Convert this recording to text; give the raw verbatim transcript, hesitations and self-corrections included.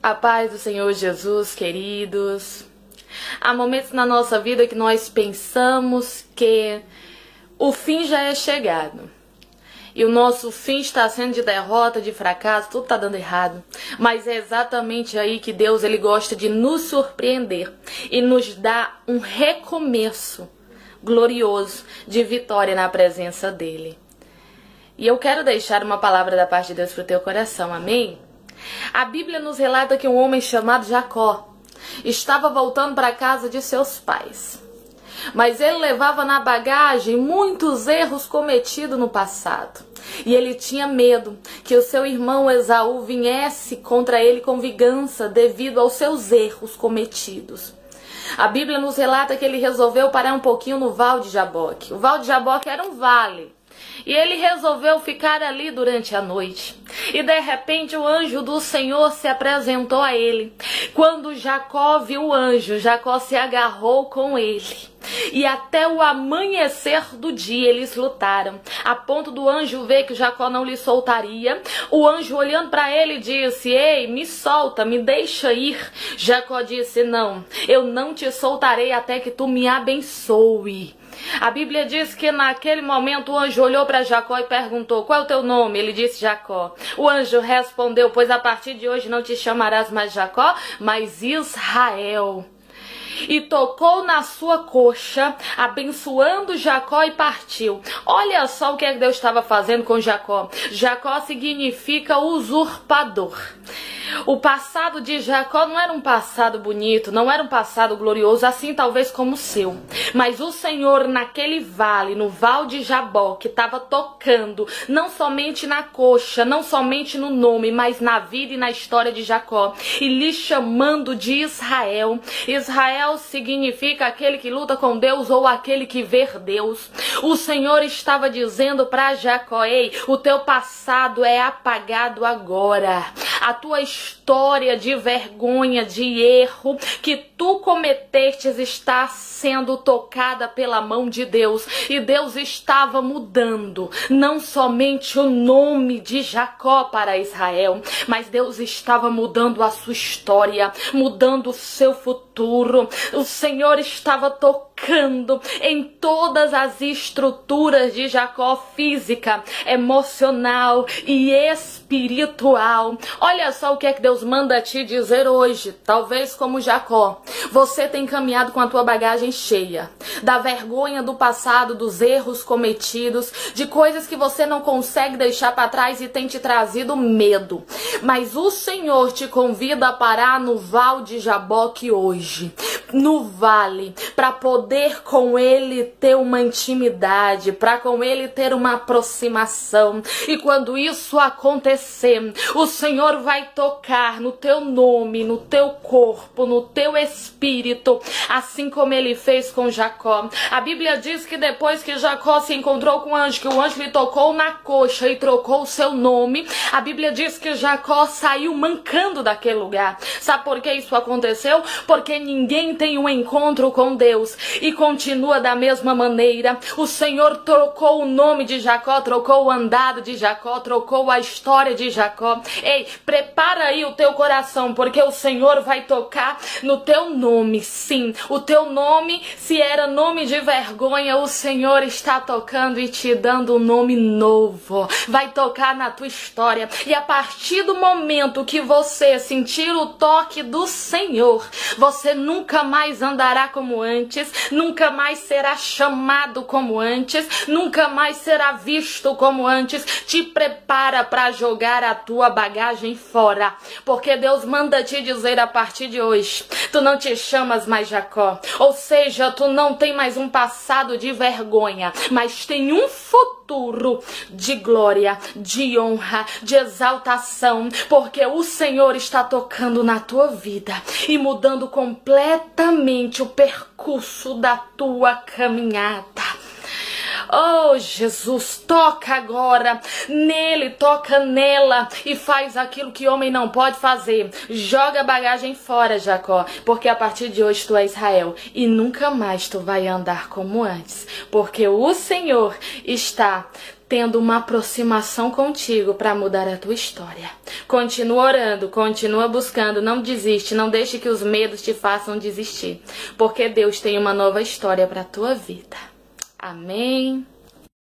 A paz do Senhor Jesus, queridos. Há momentos na nossa vida que nós pensamos que o fim já é chegado. E o nosso fim está sendo de derrota, de fracasso, tudo está dando errado. Mas é exatamente aí que Deus ele gosta de nos surpreender e nos dar um recomeço glorioso de vitória na presença dele. E eu quero deixar uma palavra da parte de Deus para o teu coração, amém? A Bíblia nos relata que um homem chamado Jacó estava voltando para a casa de seus pais. Mas ele levava na bagagem muitos erros cometidos no passado. E ele tinha medo que o seu irmão Esaú viesse contra ele com vingança devido aos seus erros cometidos. A Bíblia nos relata que ele resolveu parar um pouquinho no Val de Jaboque. O Val de Jaboque era um vale. E ele resolveu ficar ali durante a noite. E de repente o anjo do Senhor se apresentou a ele. Quando Jacó viu o anjo, Jacó se agarrou com ele. E até o amanhecer do dia eles lutaram. A ponto do anjo ver que Jacó não lhe soltaria. O anjo olhando para ele disse: ei, me solta, me deixa ir. Jacó disse: não, eu não te soltarei até que tu me abençoe. A Bíblia diz que naquele momento o anjo olhou para Jacó e perguntou: qual é o teu nome? Ele disse: Jacó. O anjo respondeu: pois a partir de hoje não te chamarás mais Jacó, mas Israel. E tocou na sua coxa, abençoando Jacó, e partiu. Olha só o que, é que Deus estava fazendo com Jacó. Jacó significa usurpador. O passado de Jacó não era um passado bonito, não era um passado glorioso, assim talvez como o seu. Mas o Senhor naquele vale, no Val de Jaboque, estava tocando não somente na coxa, não somente no nome, mas na vida e na história de Jacó. E lhe chamando de Israel. Israel significa aquele que luta com Deus ou aquele que vê Deus. O Senhor estava dizendo para Jacó: ei, o teu passado é apagado agora. A tua história de vergonha, de erro que tu cometestes está sendo tocada pela mão de Deus. E Deus estava mudando não somente o nome de Jacó para Israel, mas Deus estava mudando a sua história, mudando o seu futuro. O Senhor estava tocando em todas as estruturas de Jacó, física, emocional e espiritual. Olha só o que é que Deus manda te dizer hoje. Talvez como Jacó, você tem caminhado com a tua bagagem cheia da vergonha do passado, dos erros cometidos, de coisas que você não consegue deixar para trás e tem te trazido medo. Mas o Senhor te convida a parar no Val de Jaboque hoje, no vale, para poder com ele ter uma intimidade, para com ele ter uma aproximação. E quando isso acontecer, o Senhor vai tocar no teu nome, no teu corpo, no teu espírito, assim como ele fez com Jacó. A Bíblia diz que depois que Jacó se encontrou com o anjo, que o anjo lhe tocou na coxa e trocou o seu nome, a Bíblia diz que Jacó saiu mancando daquele lugar. Sabe por que isso aconteceu? Porque ninguém tem um encontro com Deus e continua da mesma maneira. O Senhor trocou o nome de Jacó, trocou o andado de Jacó, trocou a história de Jacó. Ei, prepara aí o teu coração, porque o Senhor vai tocar no teu nome. Sim, o teu nome, se era nome de vergonha, o Senhor está tocando e te dando um nome novo. Vai tocar na tua história. E a partir do momento que você sentir o toque do Senhor, você nunca mais andará como antes, nunca mais será chamado como antes, nunca mais será visto como antes. Te prepara para jogar a tua bagagem fora, porque Deus manda te dizer a partir de hoje: tu não te chamas mais Jacó, ou seja, tu não tem mais um passado de vergonha, mas tem um futuro de glória, de honra, de exaltação, porque o Senhor está tocando na tua vida e mudando completamente o percurso da tua caminhada. Oh, Jesus, toca agora nele, toca nela e faz aquilo que homem não pode fazer. Joga a bagagem fora, Jacó, porque a partir de hoje tu é Israel e nunca mais tu vai andar como antes, porque o Senhor está tendo uma aproximação contigo para mudar a tua história. Continua orando, continua buscando, não desiste, não deixe que os medos te façam desistir, porque Deus tem uma nova história para a tua vida. Amém.